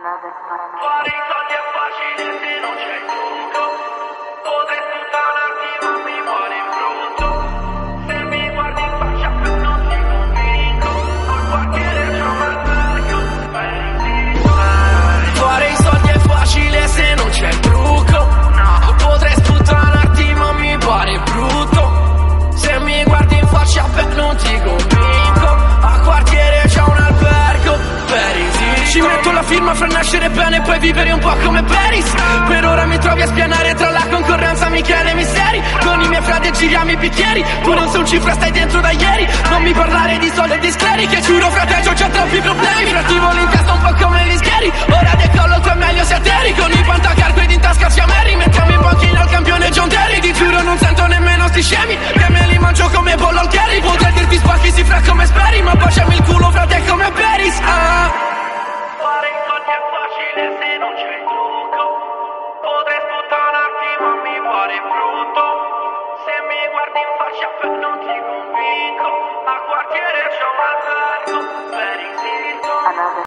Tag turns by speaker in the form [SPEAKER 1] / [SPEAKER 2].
[SPEAKER 1] Fare i soldi è facile se non c'è il trucco. Potrei sputtanarti ma mi pare brutto. Se mi guardi in faccia più non ti convinco. Col quartiere c'ho un albergo. Fare i soldi è facile se non c'è il trucco. Potrei sputtanarti ma mi pare brutto. Se mi guardi in faccia più non ti convinco. A quartiere c'ho un albergo per i ci metto la firma fra nascere bene e poi vivere un po' come Paris. Per ora mi trovi a spianare tra la concorrenza Michele Misteri. Con i miei frati giriamo i bicchieri. Tu non sei un cifra, stai dentro da ieri. Non mi parlare di soldi e di scleri, che giuro fratello c'ho troppi problemi. Frati volo in testa un po' come gli schieri. Ora decollo tu è meglio se atteri. Con i pantacarpedi in tasca fiameri. Mettiamo in panchina il campione John Terry. Ti giuro non sento nemmeno sti scemi, che me li mangio come pollo al curry. Potrei dirti spacchi si fra come speri, ma baciami il culo frate come Paris. Fare i soldi è facile se non c'è il trucco. Potrei sputtanarti ma mi pare brutto. Se mi guardi in faccia non ti convinco. A quartiere c'ho un albergo.